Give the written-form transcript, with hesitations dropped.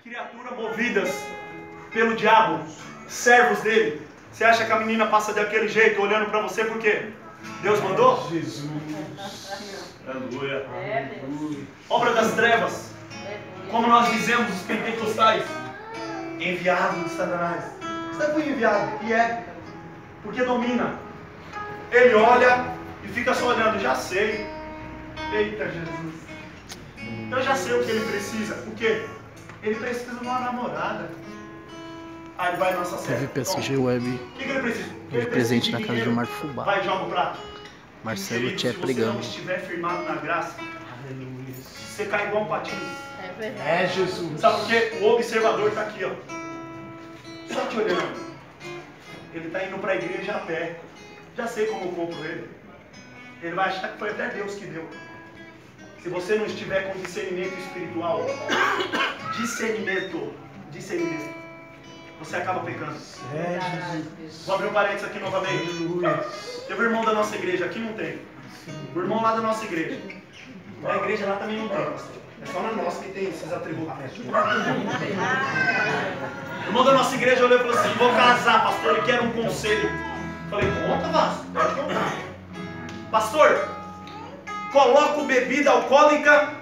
criaturas movidas pelo diabo, servos dele. Você acha que a menina passa daquele jeito, olhando para você por quê? Deus mandou? Jesus. Aleluia. Obra das trevas. Como nós dizemos, os pentecostais, enviado de Satanás. Você foi enviado, e é, porque domina. Ele olha e fica só olhando, já sei. Eita Jesus. Eu já sei o que ele precisa. O quê? Ele precisa de uma namorada. Aí ele vai na nossa Teve PSG Web. O que ele precisa? De presente na casa de Marco Fubá. Vai, joga o prato. Marcelo Tchê Tchê pregando. Se você não estiver firmado na graça, você cai igual um patinho. É verdade. É Jesus. Sabe por quê? O observador está aqui, ó. Só te olhando. Ele está indo para a igreja a pé. Já sei como eu compro ele. Ele vai achar que foi até Deus que deu. Se você não estiver com discernimento espiritual, discernimento, você acaba pecando. É Jesus. Vou abrir um parênteses aqui novamente. Teve um irmão da nossa igreja, aqui não tem. O irmão lá da nossa igreja. Na igreja lá também não tem, pastor. É só na nossa que tem esses atributos. O irmão da nossa igreja olhou e falou assim: vou casar, pastor, ele quer um conselho. Falei, conta, Vasco, pode contar. Pastor, coloco bebida alcoólica